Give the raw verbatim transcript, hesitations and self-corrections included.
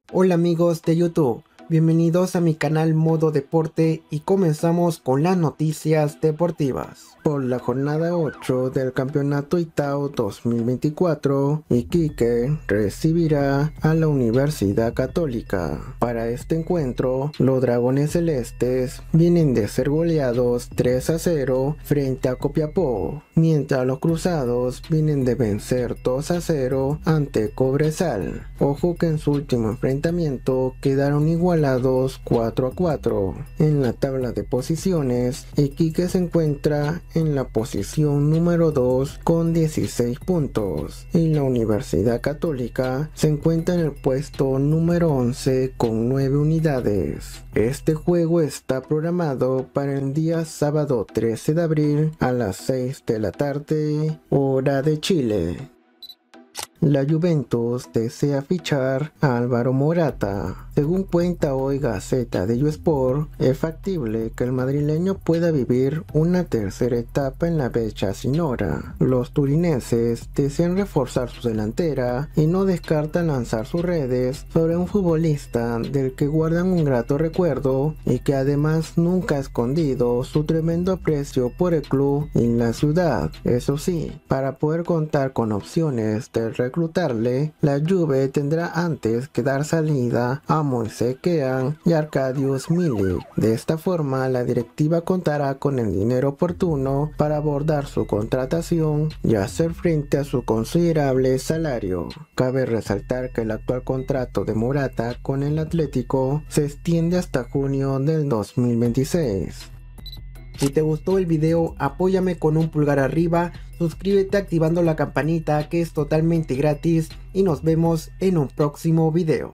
Hola amigos de YouTube, bienvenidos a mi canal Modo Deporte y comenzamos con las noticias deportivas. Por la jornada ocho del Campeonato Itao dos mil veinticuatro, Iquique recibirá a la Universidad Católica. Para este encuentro, los Dragones Celestes vienen de ser goleados tres a cero frente a Copiapó, mientras los Cruzados vienen de vencer dos a cero ante Cobresal. Ojo que en su último enfrentamiento quedaron igualados cuatro a cuatro. En la tabla de posiciones, Iquique se encuentra en la posición número dos con dieciséis puntos y la Universidad Católica se encuentra en el puesto número once con nueve unidades. Este juego está programado para el día sábado trece de abril a las seis de la tarde, hora de Chile. La Juventus desea fichar a Álvaro Morata. Según cuenta hoy Gaceta de Sport, es factible que el madrileño pueda vivir una tercera etapa en la Breccia Signora. Los turinenses desean reforzar su delantera y no descartan lanzar sus redes sobre un futbolista del que guardan un grato recuerdo y que además nunca ha escondido su tremendo aprecio por el club y la ciudad. Eso sí, para poder contar con opciones de reclutarle, la Juve tendrá antes que dar salida a Moise Kean y Arkadiusz Milik. De esta forma, la directiva contará con el dinero oportuno para abordar su contratación y hacer frente a su considerable salario. Cabe resaltar que el actual contrato de Morata con el Atlético se extiende hasta junio del dos mil veintiséis. Si te gustó el video, apóyame con un pulgar arriba, suscríbete activando la campanita que es totalmente gratis y nos vemos en un próximo video.